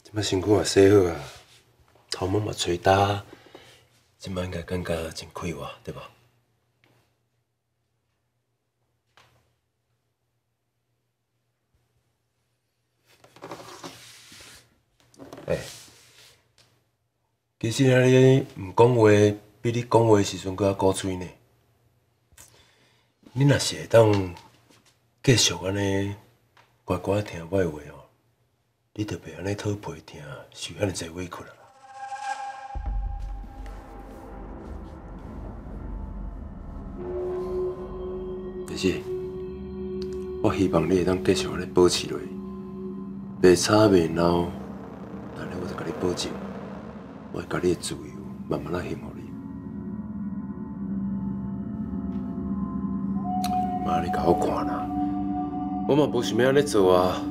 即摆身躯也洗好啊，头毛嘛吹干，即摆应该感觉真快活，对无？其实啊，你毋讲话，比你讲话时阵搁较古嘴呢。你若是会当继续安尼乖乖听我的话哦，你就袂安尼讨皮听，受遐尼济委屈啦。但是，我希望你会当继续安尼保持落去，袂吵袂闹，但是我就甲你保证。我会把你的自由慢慢献予你。妈，你甲我看啦，我嘛无想要安尼做啊。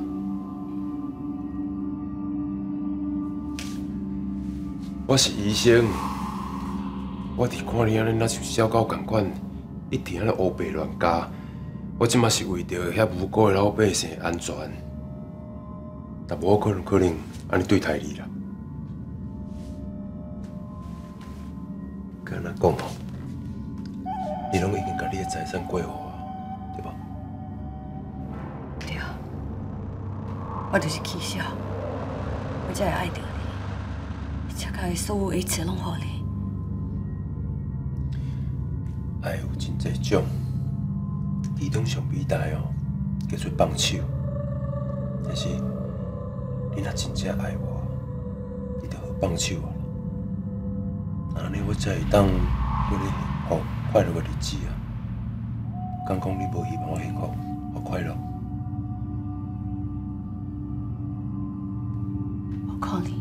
我是医生，我伫看你安尼，若像小狗共款，一直安尼乌白乱加。我即马是为着遐无辜的老百姓安全，但无可能安尼对待你啦。敢若讲哦，你拢已经甲你的财产过户啊，对吧？ 对，我就是气小，我才会爱着你，才甲伊所有一切拢予你。 爱有真济种，其中上伟大哦，叫做放手。但是你若真正爱我，你就好放手啊。安尼我才会当过你幸福快乐的日子啊！敢讲你无希望我幸福或快乐？ 我可能，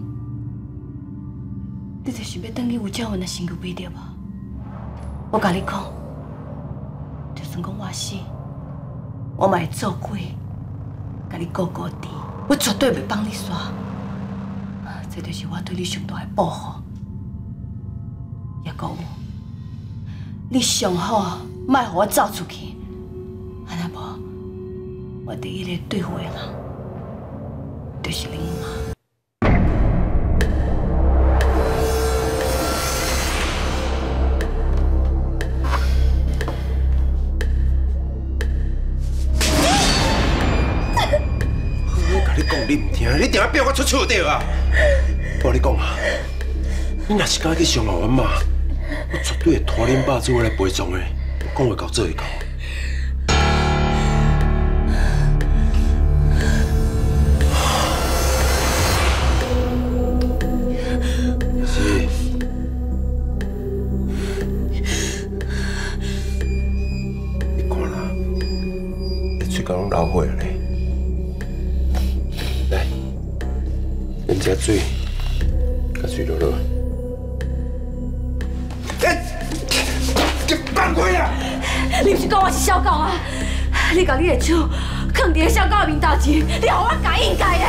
你就是要等于有照阮的身躯袂对无？我甲你讲，就算讲我死，我嘛会做鬼，甲你顾顾甜，我绝对袂放你煞。这就是我对你上大的报复。也讲有，你上好莫互我走出去，安那无，我第一个对付的人就是你妈。 我甲你讲，你唔听，你定要逼我出手对啊！我跟你讲啊，你若是敢去伤害阮妈，我绝对会拖恁爸做我来陪葬的，讲会到做会到。是，你看啦，你嘴角拢流血了咧。来，饮遮水，甲水落落。放开啊！ 你不是讲我是小狗啊？你把你的手放伫小狗的面头前，你让我改应该的。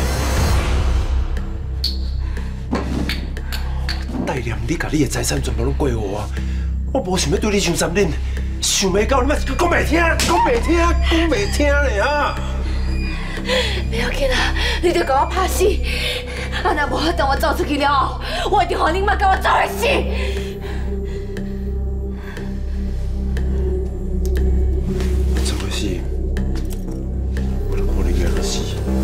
代念你把你的财产全部拢过户啊！我无想要对你伤残忍，想袂到你嘛是讲袂听，讲袂听，讲袂听咧啊！ 不要紧啊，你就给我拍死！安那无等我走出去了后，我一定让你妈跟我走下死！ 怎么死？我就看你安怎死。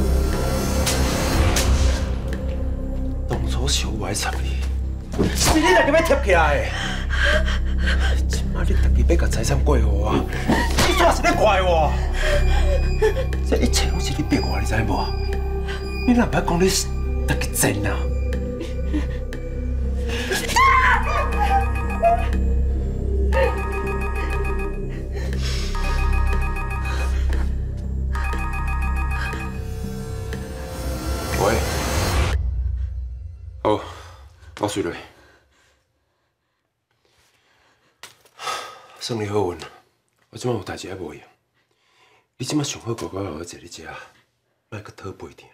当初是我爱插你，是你两个要贴起来的。今摆你特地要甲财产过户啊！你煞是咧怪我？这一切拢是你逼我，你知无？你哪捌讲你是特个贱啊？喂，好，我睡落。算你好运，我即摆有代志还无用。你即摆上好乖乖好好坐咧遮，莫阁讨背听。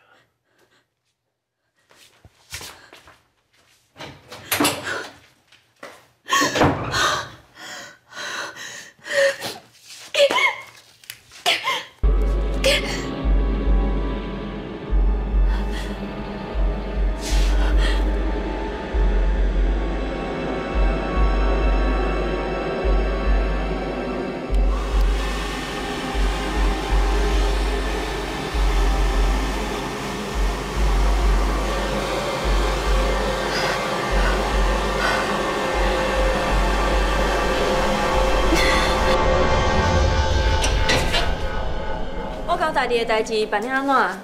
家己的代志办了安怎？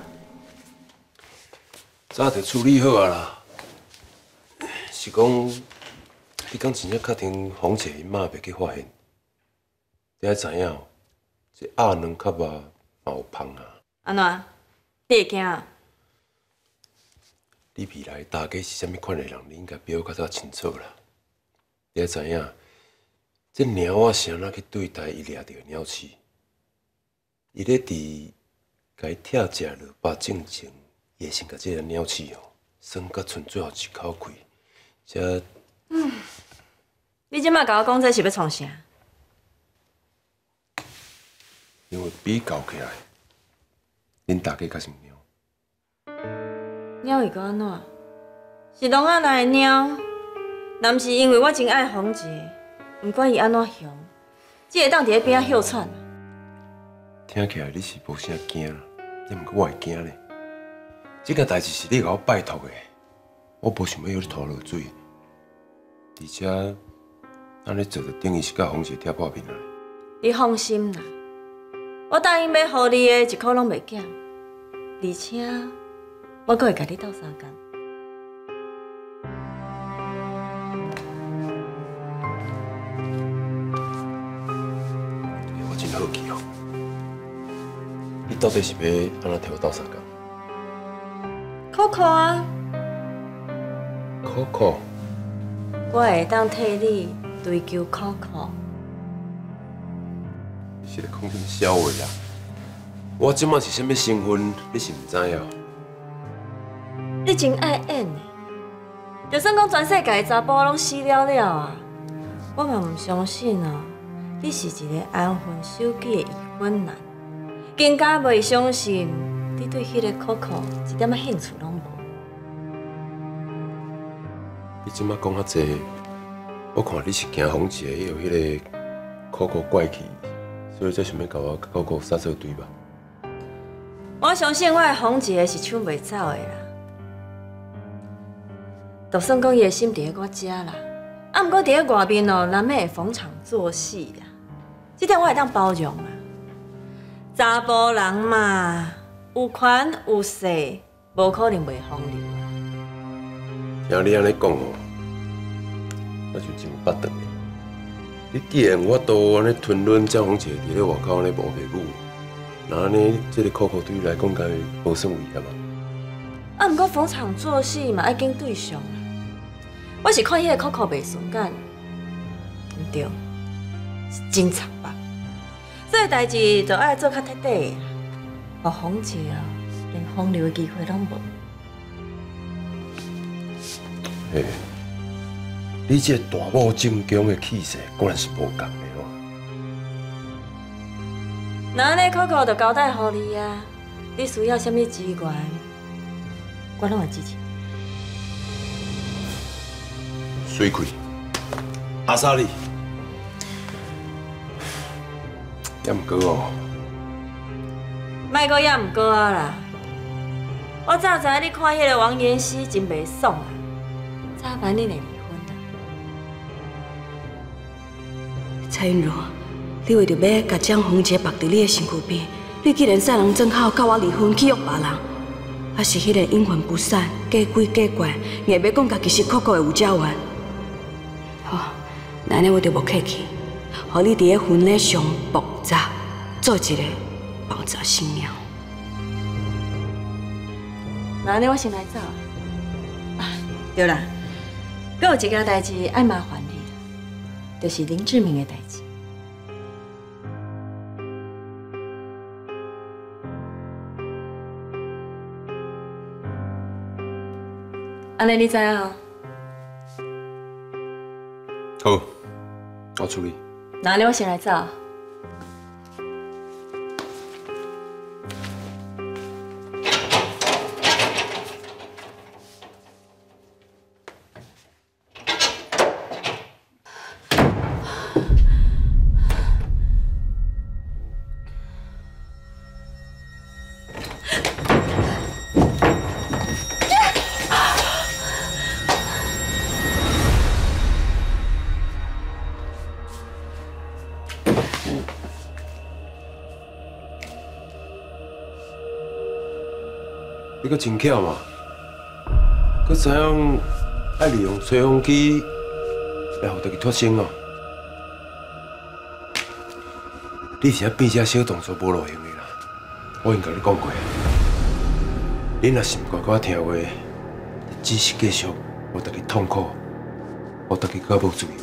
早就处理好啊啦。是讲，你讲真正确定红姐因妈袂去发现？你还知影哦？这鸭卵壳肉嘛有芳啊。 安怎？你会惊？ 你未来大概是啥物款的人，你应该比我较早清楚啦。你还知影？这鸟仔是安怎去对待伊掠到的鸟鼠？伊咧伫甲伊拆食落巴正前，伊会先甲这个鸟鼠哦，算甲剩最后一口气，才。 你即摆甲我讲这是要创啥？ 因为比较起来，恁大家较像鸟。 鸟会阁安怎？是龙仔来的鸟，若毋是因为我真爱红姐，毋管伊安怎凶，只会当伫咧边仔休喘。 听起来你是无啥惊，也毋过我会惊咧。这件代志是你甲我拜托的，我无想要让你拖落水，而且安尼做就等于是甲红姐贴破面啊。 你放心啦，我答应要互你的一箍拢袂减，而且我阁会甲你斗3工。 我真好奇哦，你到底是要安怎替我斗3工 Coco 啊， ？Coco， 我会当替你追求 Coco。 你是咧讲什么笑话啦？我即马是啥物身份，你是毋知影？ 你真爱演的，就算讲全世界的查甫拢死了了啊，我嘛唔相信啊，你是一个安分守己的已婚男，更加袂相信你对迄个 Coco 一点仔兴趣拢无。 你即马讲遐济，我看你是惊红姐有迄个 Coco 怪气，所以才想要甲我 Coco 杀作对吧？ 我相信我的红姐是抢袂走的啦。就算讲伊的心伫咧我遮啦，啊，毋过伫咧外面哦，难免会逢场作戏啦。这点我会当包容啊。查甫人嘛，有权有势，无可能袂风流啊。 听你安尼讲哦，我就真有巴顿的。你既然我都安尼吞忍张红姐伫咧外口安尼无白母，那安尼这个 Coco 对你来讲，该无算危险啊？ 啊，毋过逢场作戏嘛，爱跟对象啦。我是看迄个 Coco 袂顺眼，毋对，是真惨吧？所以代志就爱做较彻底的，互红姐啊，连风流的机会拢无。 嘿，你这大武正强的气势，果然是无共的哦。 那安尼 Coco 就交代互你啊，你需要啥物资源，我拢会支持你。 水开，阿莎莉，也毋过哦， 莫阁也毋过啊啦！我早知你看迄个王妍希真袂爽啊，早晚你会离婚啦。 蔡云如，你为着要甲江红姐绑伫你的身躯边，你既然杀人正好，甲我离婚去约别人，还是迄个阴魂不散、假鬼假怪，硬要讲家己是 Coco 的有家员。好，那安尼我就无客气，互你伫咧婚礼上爆炸，做一个爆炸新娘。 那安尼我先来走啊。对啦，阁有一件代志爱麻烦你，就是林志明的代志。安尼你知影？ 好，我处理。 那安尼我先来走。 你阁真巧嘛，阁知影爱利用吹风机来互家己脱身哦。你是啊变只小动作无路用的啦，我已经甲你讲过。你若是唔乖乖听话，只是继续互家己痛苦，互家己到无自由。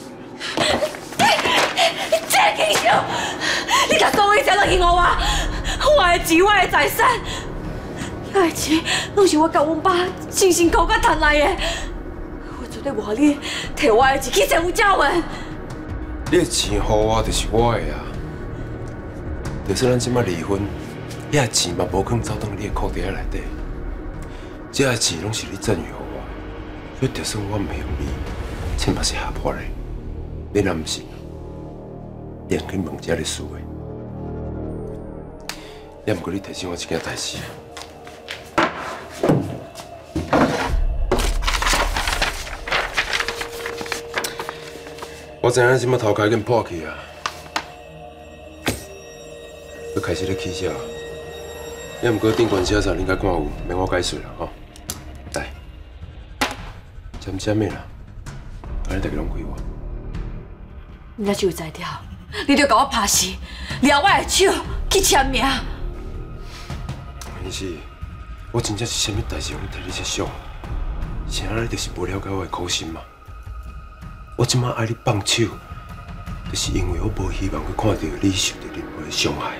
这英雄，你甲所有一切都用我，我的钱，我的财产，遐个钱拢是我甲阮爸辛辛苦苦赚来的，我绝对无互你摕我的钱去征服赵文。 你的钱互我就是我的啊，就算咱即摆离婚，遐钱嘛无可能走到你的裤袋内底。这个钱拢是你赠予互我，所以就算我唔用你，钱嘛是合法的。你若唔信，你可以问这个事的。也毋过你提醒我一件代志。我知影即摆头壳已经破去啊，要开始咧起笑。也毋过顶关写啥，你应该看有，免我解说啦吼。来，渐渐的啦，安尼大家拢归我。 你若就在调，你就甲我拍死，抓我的手去签名。 但是，我真正是啥物代志，让你替你设想？是安尼，就是无了解我的苦心嘛。我即摆爱你放手，就是因为我无希望去看到你受到任何的伤害。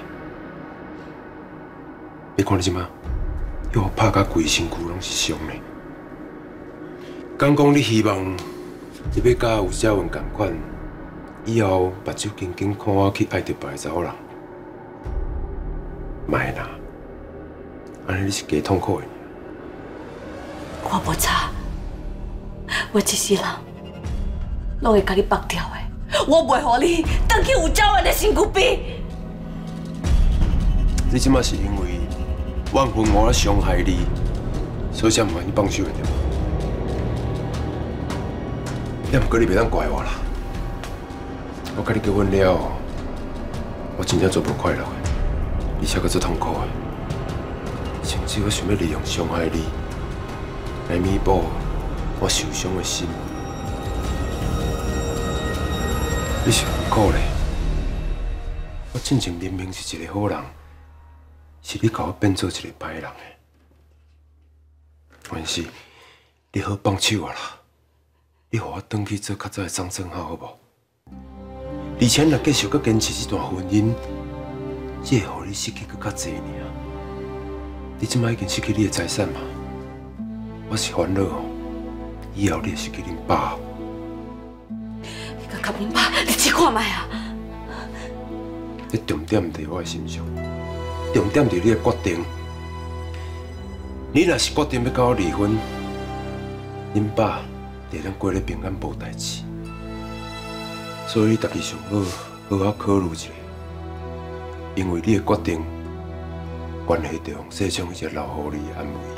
你看你即摆，要我拍甲规身躯拢是伤的。讲你希望你要甲有小文同款，以后目睭紧紧看我去爱着别个查某人，卖啦！安尼你是加痛苦的。 我无差，我一世人拢会甲你绑掉的，我袂互你回去有朝文的身躯边。 你即摆是因为怨恨我伤害你，所以才唔愿意放手的对吗？也毋过你袂当怪我啦。我甲你结婚了后，我真正做无快乐的，而且阁做痛苦的。甚至我想要利用伤害你，来弥补我受伤的心。你是唔苦咧？我进前明明是一个好人。是你甲我变做一个歹人的，但是你好放手啊啦！你互我回去做较早的张正浩好无？而且若继续搁坚持这段婚姻，只会互你失去搁较济尔。你即摆已经失去你的财产嘛？我是烦恼哦，以后你会失去恁爸。 你甲甲阮爸，你试看卖啊！ 你重点伫我的心上。重点伫你的决定。你若是决定要甲我离婚，恁爸会当过咧平安无代志。所以你家己上好好好考虑一下，因为你的决定关系到世上一只老狐狸的安危。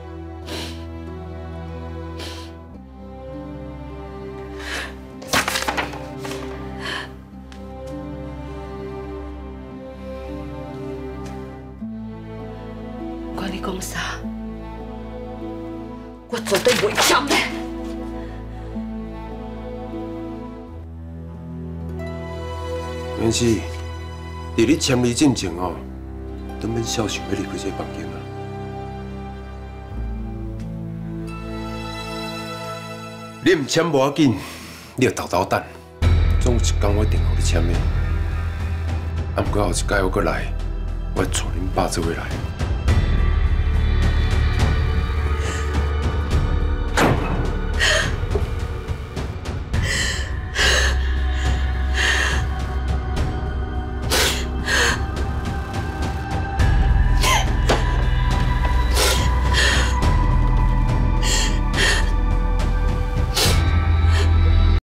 你讲啥？我绝对袂签的。 但是，伫你签离进前哦，都免小想要离开这个房间啊！你唔签无要紧，你就豆豆等，总有一天我一定互你签的。啊，不过后一届我过来，我会带恁爸做回来。